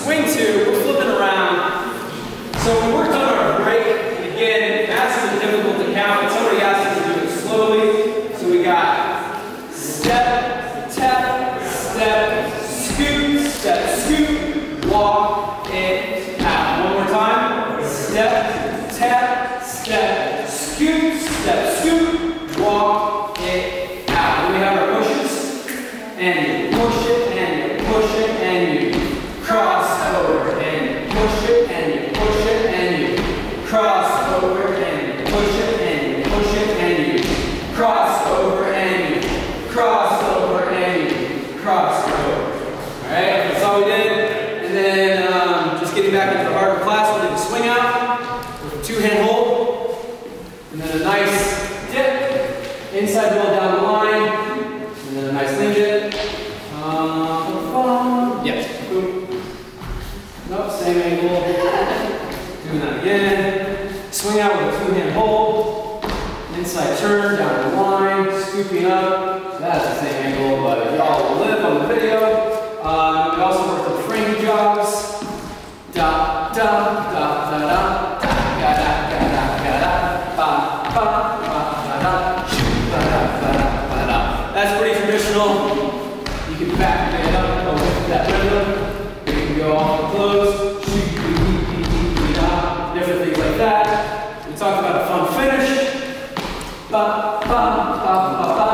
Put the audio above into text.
swing two, we're flipping around. So we worked on our break, and again, massively difficult to count, and somebody asked us to do it slowly. So we got step, tap, step, scoot, walk it out. One more time. Step, tap, step, scoot, walk it out. Then we have our pushes, and you push it, and you push it, and you cross over, and you push it, and you push it, and you cross over, and you push it, and you push it, and you cross over, and you cross over, and you cross over. Alright, that's all we did. And then just getting back into the heart of the class, we'll do the swing out with a two-hand hold. And then a nice dip, inside roll down the line. And then a nice hinge it. Yes, boom. Nope, same angle. Doing that again. Swing out with a two-hand hold. Inside turn, down the line, scooping up. That's the same angle, but y'all will live on the video. We also worked the frankie jogs. Da, da, da, da, da, da, da, da, da, da, da, ba, ba, ba, da, da, ba, da, ba, da, ba, da. That's pretty traditional. You can back it up, go with that rhythm. You can go off and close, different things like that. We talked about a fun finish. Ba, ba, ba, ba, ba.